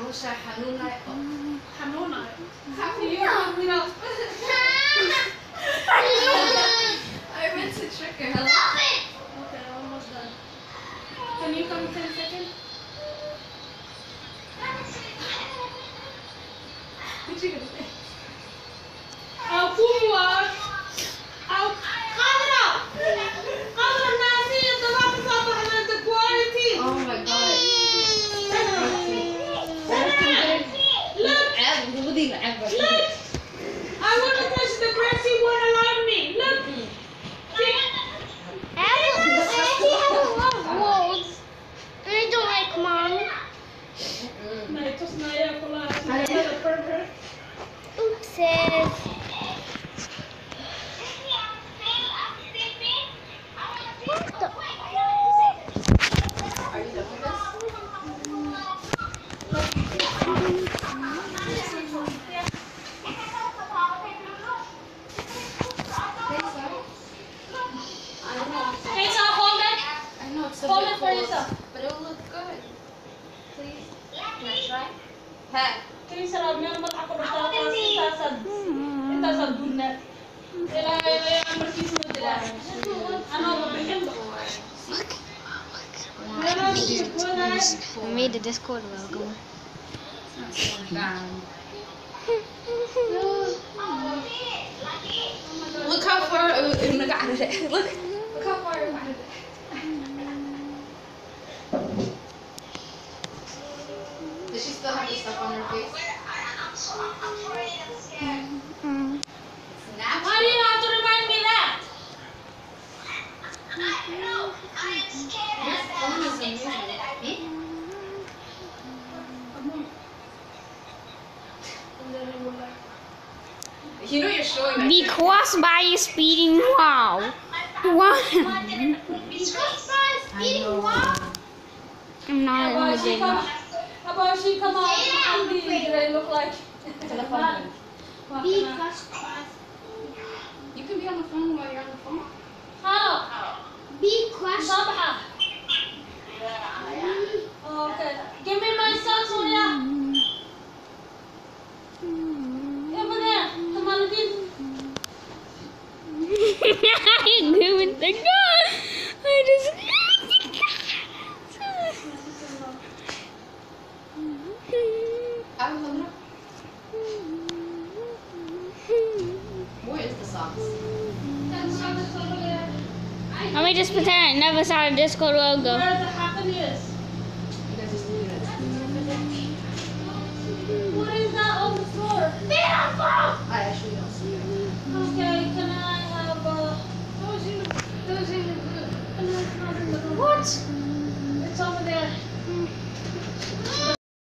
أول شيء حنونة. حنونة. You know. I meant to trick her. Hello. Okay, almost done. Can you come 10 seconds? What you gonna say? أو قوة أو قادرة قادرة ناسية طلعت صباح من the quality. Oh my god. Look! I want to touch the grass you won't allow me. Look! I don't like mom. Oopsies. What the? Are you done with this? Hey, so hold it. I know it's a Hold bit it for cold, yourself. but it will look good. Please. Can I try? Hey. Kini sarap niya naman ako na itasad. Itasad dunet. Ang berkisunod nila. Ano, mabigyan ba? I made the Discord logo. Look how far look how far Does she still have the stuff on her face? Snap. Why do you have to remind me that? Your phone is amazing. You know you're showing that. Be crossed by a speeding wow. What? I'm not in the video. How about she come out and do they look like? You can be on the phone while you're on the phone. How? Be crushed. Sabha. Okay. Give me my socks, Oya. Over there. Come on, again. I'm doing the gun. I just. Where is the socks? Let me just pretend I never saw the Discord logo. Where the happiness? You guys just leave it. What is that on the floor? I actually don't see